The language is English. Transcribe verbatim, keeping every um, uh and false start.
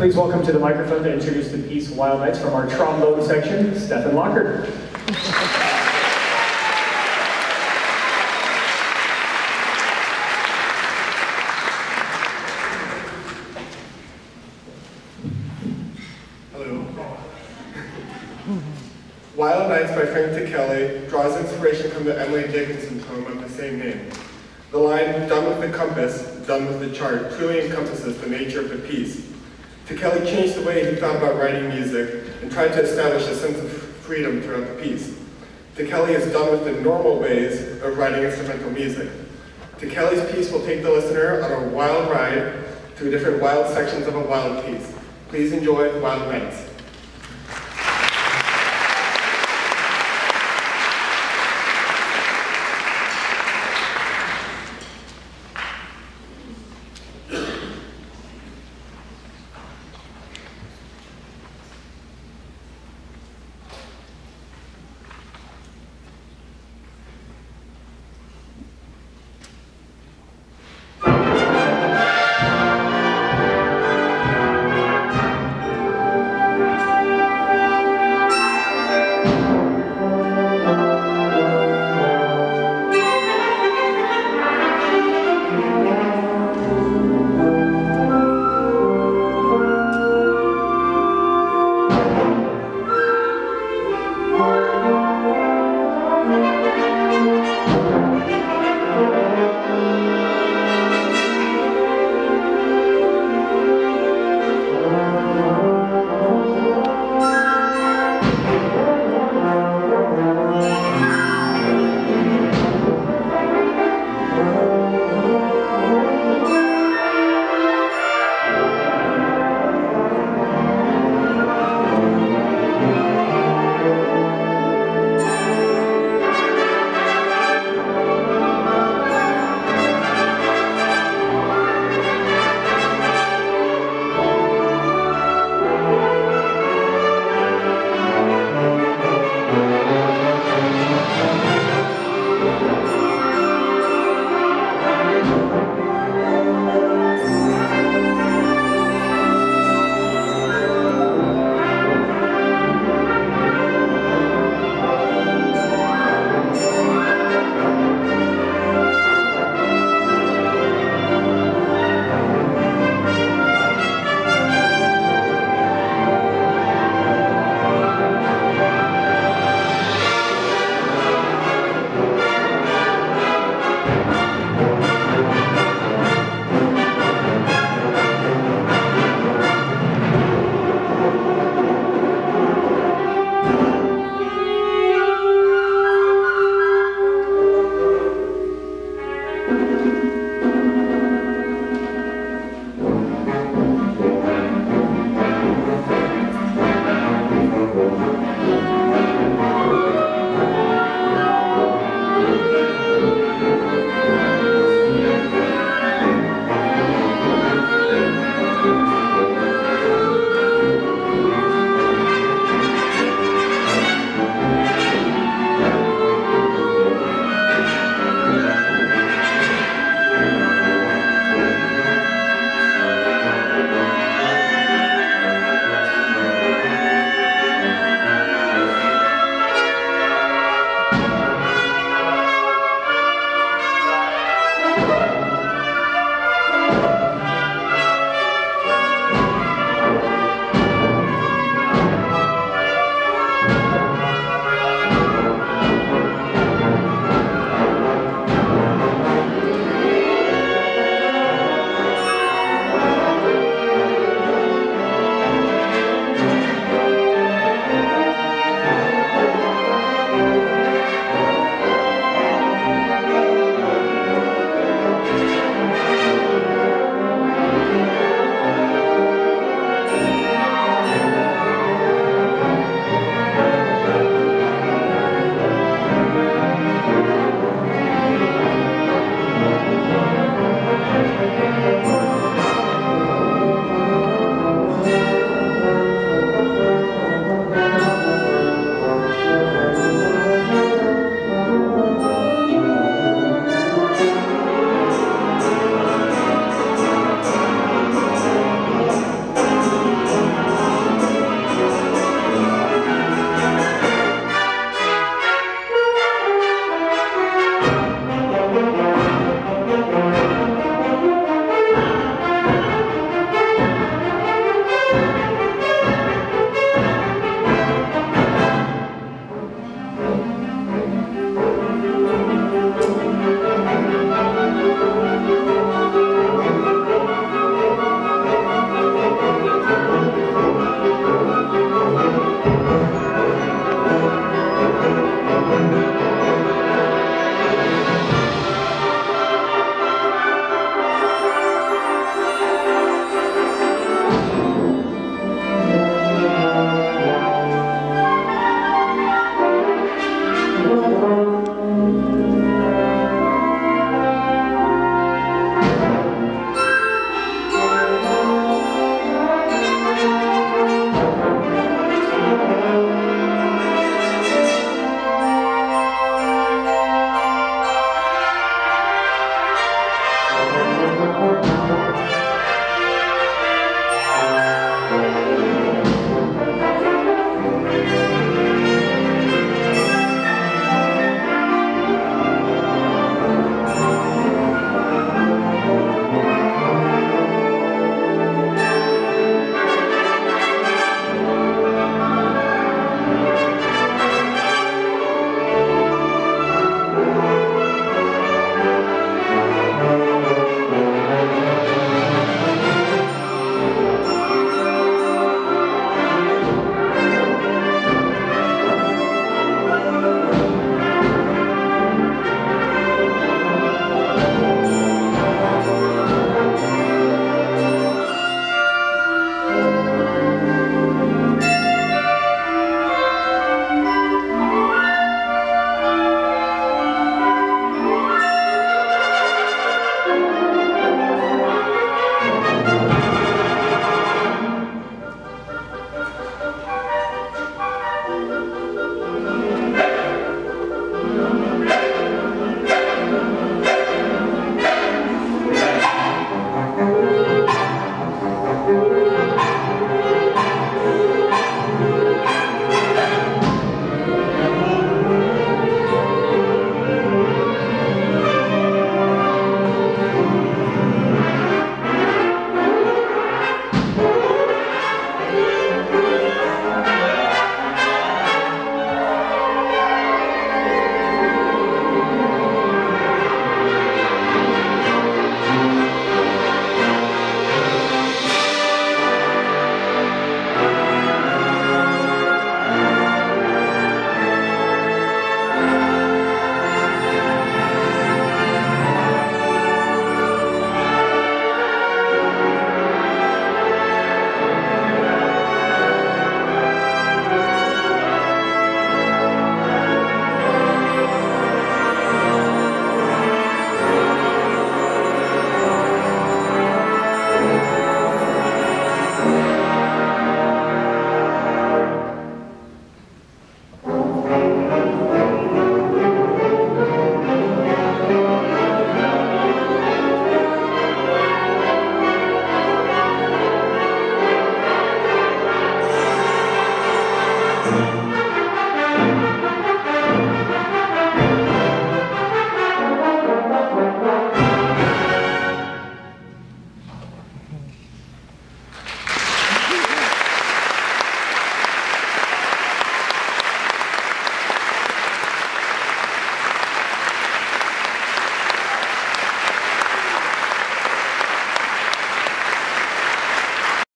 Please welcome to the microphone to introduce the piece Wild Nights from our trombone section, Stefan Lockard. Hello. Wild Nights by Frank Ticheli draws inspiration from the Emily Dickinson poem of the same name. The line, "done with the compass, done with the chart," truly encompasses the nature of the piece. Ticheli changed the way he thought about writing music and tried to establish a sense of freedom throughout the piece. Ticheli is done with the normal ways of writing instrumental music. Ticheli's piece will take the listener on a wild ride through different wild sections of a wild piece. Please enjoy Wild Nights.